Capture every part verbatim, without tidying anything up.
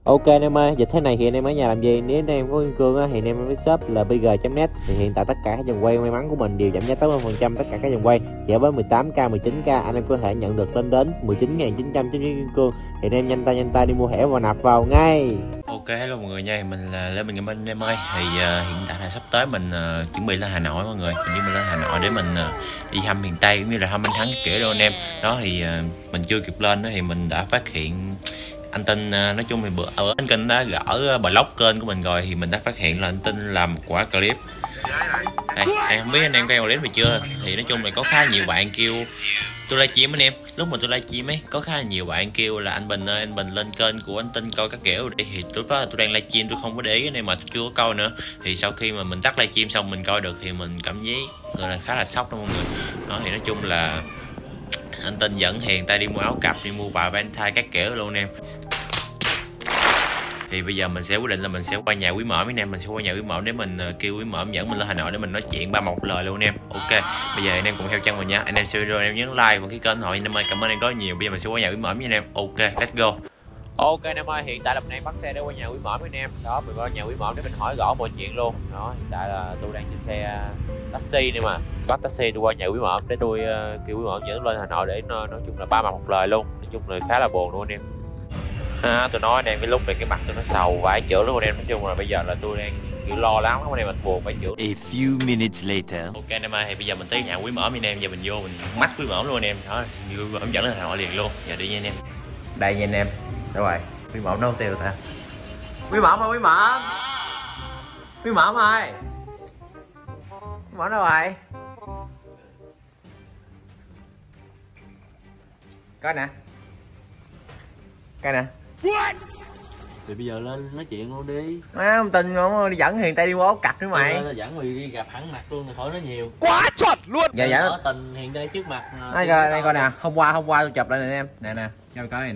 Ok anh em ơi, dịch thế này thì anh em ở nhà làm gì? Nếu anh em có Kim Cương á, thì anh em với shop là bg chấm net. Thì hiện tại tất cả các dòng quay may mắn của mình đều giảm giá tám mươi phần trăm tất cả các dòng quay. Chỉ với mười tám k, mười chín k anh em có thể nhận được lên đến mười chín nghìn chín trăm Kim Cương. Thì anh em nhanh tay nhanh tay đi mua thẻ và nạp vào ngay. Ok, hello mọi người nha, mình là Lê Bình Gaming anh em ơi. Thì uh, hiện tại là sắp tới mình uh, chuẩn bị lên Hà Nội mọi người, mình chuẩn bị lên Hà Nội để mình uh, đi thăm miền Tây cũng như là thăm anh Thắng kiểu đâu anh em. Đó thì uh, mình chưa kịp lên đó thì mình đã phát hiện anh Tinh, uh, nói chung thì bữa ở anh kênh đã gỡ blog kênh của mình rồi, thì mình đã phát hiện là anh Tinh làm một quả clip. Đây, em không biết anh em coi clip này chưa, thì nói chung là có khá nhiều bạn kêu tôi livestream anh em. Lúc mà tôi livestream ấy có khá là nhiều bạn kêu là anh Bình ơi, anh Bình lên kênh của anh Tinh coi các kiểu đi. Thì lúc đó tôi đang livestream tôi không có để ý anh em, mà tôi chưa có coi nữa. Thì sau khi mà mình tắt livestream xong mình coi được thì mình cảm giác gọi là khá là sốc đó mọi người. Đó thì nói chung là anh Tinh dẫn Hiền tay đi mua áo cặp, đi mua vài Valentine các kiểu luôn anh em. Thì bây giờ mình sẽ quyết định là mình sẽ qua nhà Quý Mởm anh em, mình sẽ qua nhà Quý Mởm để mình uh, kêu Quý Mởm dẫn mình lên Hà Nội để mình nói chuyện ba một lời luôn anh em. Ok, bây giờ anh em cùng theo chân mình nha. Anh em xem video anh em nhấn like và cái kênh hội anh em ơi, cảm ơn anh em rất nhiều. Bây giờ mình sẽ qua nhà Quý Mởm nha anh em. Ok, let's go. Ok anh em ơi, hiện tại là mình đang bắt xe để qua nhà Quý Mởm anh em. Đó, mình qua nhà Quý Mởm để mình hỏi rõ mọi chuyện luôn. Đó, hiện tại là tôi đang trên xe taxi nhưng mà bắt taxi tôi qua nhà Quý Mởm để tôi uh, kêu Quý Mởm dẫn lên Hà Nội để nói, nói chung là ba mặt một lời luôn. Nói chung là khá là buồn luôn anh em. À, tôi nói anh em cái lúc này cái mặt tôi nó sầu vãi chữa luôn anh em. Nói chung là bây giờ là tôi đang kiểu lo lắng lắm anh em, mình buồn phải chữa. A few minutes later. Ok anh em ơi, thì bây giờ mình tới nhà Quý Mởm anh em, giờ mình vô mình mắt Quý Mởm luôn anh em. Đó, Quý Mởm dẫn lên Hà Nội liền luôn. Giờ đi nha anh em. Đây nha anh em. Đâu rồi? Quý Mởm đâu tiêu ta? Quý Mởm ơi, Quý Mởm. Quý Mởm ơi. Quý Mởm đâu rồi? Coi nè. Coi nè. Thì bây giờ lên nói chuyện luôn đi. Má ông Tình ông đi dẫn Hiền tay đi mua áo cặp nữa mày. Lên dẫn mày đi gặp hắn mặt luôn rồi khỏi nói nhiều. Quá chuẩn luôn. Dạ dạ. Có Tình Hiền đây trước mặt. Đây coi, đây coi nè, hôm qua hôm qua tôi chụp lại nè em. Nè nè, cho coi này nè.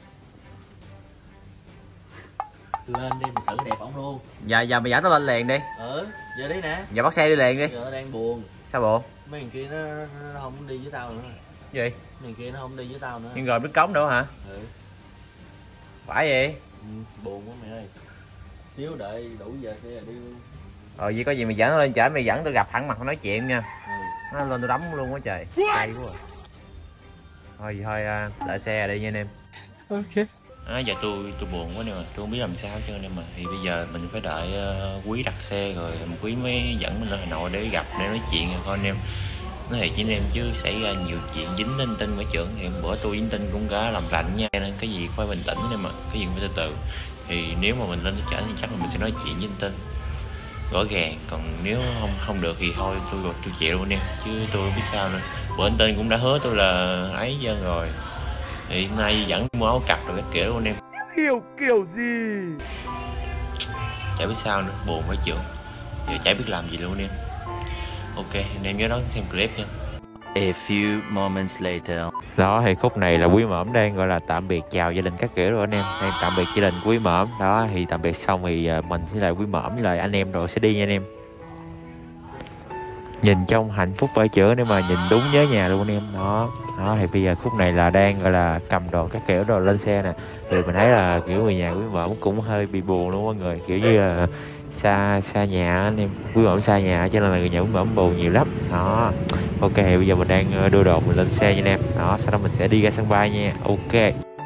Lên đi mình xử đẹp ổng luôn. Dạ giờ mày dẫn tao lên liền đi. Ừ, giờ đi nè. Giờ bắt xe đi liền đi. Giờ nó đang buồn. Sao bộ? Mấy thằng kia nó, nó không đi với tao nữa. Gì? Mấy thằng kia nó không đi với tao nữa. Nhưng rồi biết cống nữa hả? Ừ. Phải gì? Ừ, buồn quá mày ơi. Xíu đợi đủ giờ sẽ đi luôn. Ờ vậy có gì mày dẫn nó lên chở, mày dẫn tôi gặp thẳng mặt nói chuyện nha. Ừ. Nó lên tôi đấm luôn quá trời. Hay quá. À. Thôi vậy thôi à, đợi xe đi nha anh em. Ok. À, giờ tôi tôi buồn quá nè, tôi không biết làm sao chứ anh em. Mà thì bây giờ mình phải đợi uh, Quý đặt xe rồi Quý mới dẫn mình lên Hà Nội để gặp để nói chuyện thôi anh em. Nói thiệt với anh em chứ xảy ra nhiều chuyện dính đến Tinh với trưởng, thì bữa tôi với Tinh cũng đã làm lạnh nha, nên cái gì phải bình tĩnh anh mà, cái gì cũng phải từ từ. Thì nếu mà mình lên tới chợ thì chắc là mình sẽ nói chuyện với anh Tinh rõ ràng, còn nếu không không được thì thôi tôi tôi chịu luôn anh em, chứ tôi không biết sao nữa. Bữa anh Tinh cũng đã hứa tôi là ấy dân rồi, thì nay dẫn mua áo cặp rồi các kiểu luôn anh em. Kiểu kiểu gì? Chả biết sao nữa, buồn phải chịu, giờ chả biết làm gì luôn anh em. Ok anh em nhớ đón xem clip nha. A few moments later. Đó thì khúc này là Quý Mởm đang gọi là tạm biệt chào gia đình các kiểu rồi anh em, đang tạm biệt gia đình Quý Mởm. Đó thì tạm biệt xong thì mình sẽ lại Quý Mởm với lại anh em rồi sẽ đi nha anh em. Nhìn trong hạnh phúc phải chữa, nếu mà nhìn đúng nhớ nhà luôn anh em. Đó đó thì bây giờ khúc này là đang gọi là cầm đồ các kiểu rồi lên xe nè. Thì mình thấy là kiểu người nhà Quý Mởm cũng hơi bị buồn luôn mọi người, kiểu như là xa xa nhà anh em. Quý Mởm xa nhà cho nên là người nhà Quý Mởm buồn nhiều lắm. Đó ok thì bây giờ mình đang đưa đồ mình lên xe nha anh em. Đó sau đó mình sẽ đi ra sân bay nha. Ok.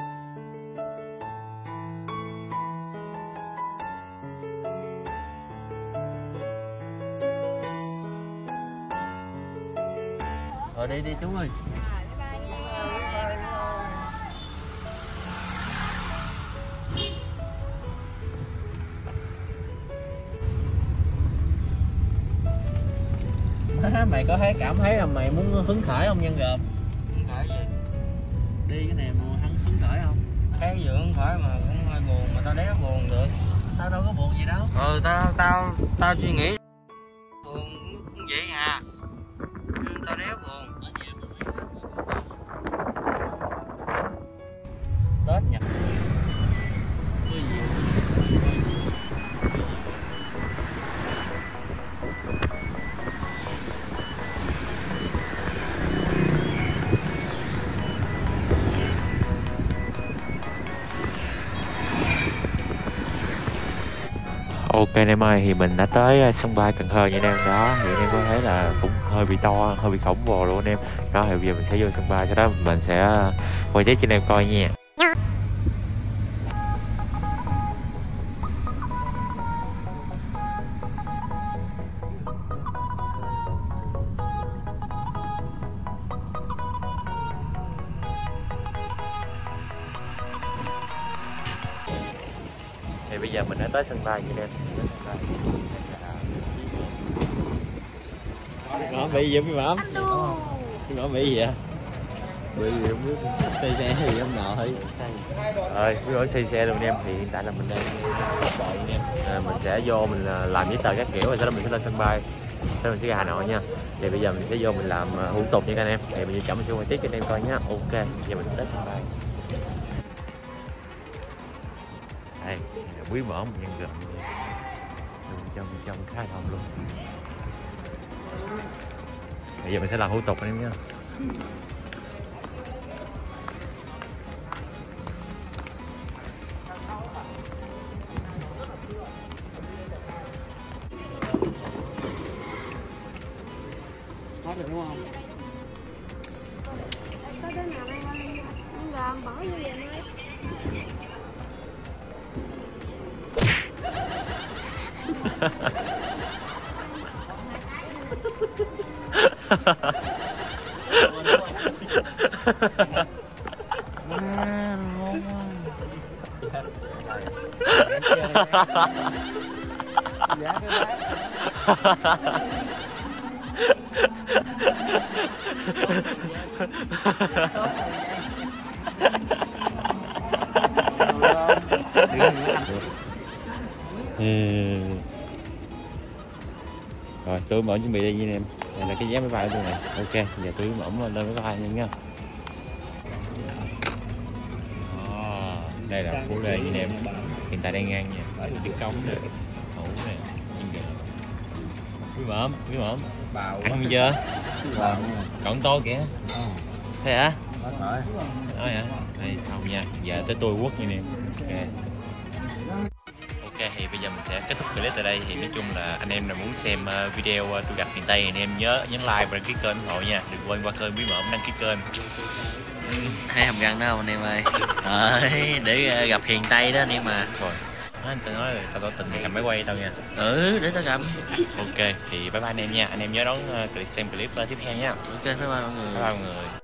Rồi đi đi chú ơi. Má, mày có thấy cảm thấy là mày muốn hứng khởi không nhân gồm? Hứng khởi gì? Đi cái này mà hắn hứng khởi không? Cái gì hứng khởi mà cũng hơi buồn, mà tao đéo buồn được. Tao đâu có buồn gì đâu. Ừ tao tao tao suy nghĩ buồn cũng vậy à. Tao đéo buồn. Tết nhập cái gì? Ok anh em ơi, thì mình đã tới sân bay Cần Thơ nha anh em. Đó thì anh em có thấy là cũng hơi bị to, hơi bị khổng lồ luôn anh em. Đó thì bây giờ mình sẽ vô sân bay, sau đó mình sẽ quay tiếp cho anh em coi nha. Thì bây giờ mình đã tới sân bay nha anh em. Nó bị gì không Mắm? Nó bị gì vậy? Bị gì không biết, xe xe gì không nọ thôi. Rồi, cứ hỏi xe xe luôn anh em. Thì hiện tại là mình đang bộ anh em. À, mình sẽ vô mình làm giấy tờ các kiểu rồi sau đó mình sẽ lên sân bay. Sau đó mình sẽ ra Hà Nội nha. Thì bây giờ mình sẽ vô mình làm thủ tục nha các anh em. Thì bây giờ chậm mình sẽ quay tiếp cho anh em coi nhá. Ok, giờ mình tới sân bay. Đây, là quý mỏ một nhân gần trong trong khá đông luôn. Bây giờ mình sẽ làm thủ tục anh em nhé. Hết rồi đúng không? Có đứa nào đây anh anh gồm bỏ vô vậy thôi. Giá cái bác. Ừ. Rồi tôi mở chuẩn bị đi anh em. Đây là cái vé máy bay của tôi này. Ok, giờ tôi mở lên máy bay nha nha. À, đây là phố Lê anh em. Hiện tại đang ngang nha. Ở chiếc cống nè, hũ nè, quý mỏm, quý mỏm. Ăn chưa? Còn to kìa. Thế hả? Nói hả? Đây xong nha. Giờ tới tôi quốc nha anh em. Ok. Ok thì bây giờ mình sẽ kết thúc clip tại đây. Thì nói chung là anh em nào muốn xem video tôi gặp miền Tây, anh em nhớ nhấn like và đăng ký kênh ủng hộ nha. Đừng quên qua kênh Bí Mởm đăng ký kênh. Thấy hầm răng đó không anh em ơi? Đấy, để gặp hiền Tây đó anh em mà. Rồi. Đó, anh tao nói là tao tỏ tình thì cầm máy quay tao nha. Ừ, để tao cầm. Ok thì bye bye anh em nha. Anh em nhớ đón uh, xem clip uh, tiếp theo nha. Ok, bye bye mọi người. Bye bye mọi người.